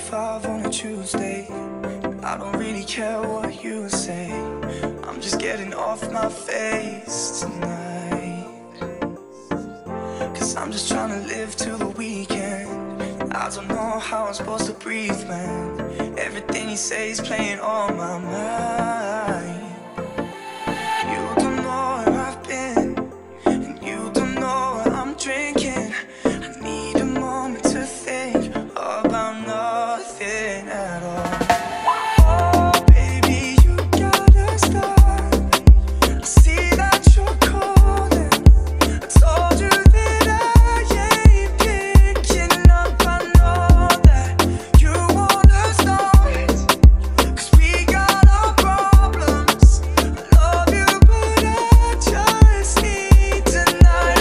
5 on a Tuesday. I don't really care what you say. I'm just getting off my face tonight, 'cause I'm just trying to live till the weekend. I don't know how I'm supposed to breathe, man. Everything you say is playing on my mind. You don't know where I've been, and you don't know what I'm drinking. I need a moment to think about nothing at all. Oh baby, you gotta stop. I see that you're calling. I told you that I ain't picking up. I know that you wanna start, 'cause we got our problems. I love you, but I just need tonight.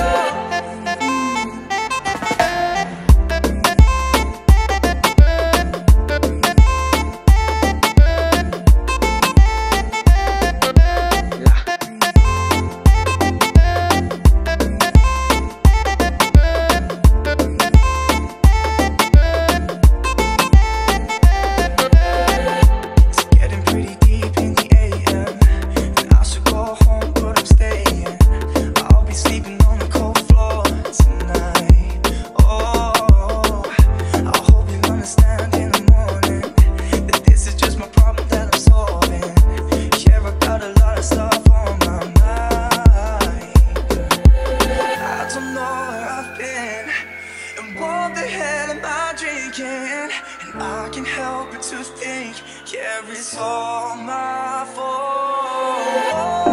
It's getting pretty deep in the AM, and I should go home, but I'm staying. I'll be sleeping on the cold floor tonight. Oh, I hope you understand in the morning that this is just my problem that I'm solving. Yeah, I got a lot of stuff on my mind. I don't know where I've been, and what the hell am I drinking? And I can't help but to think, yeah, it's all my fault.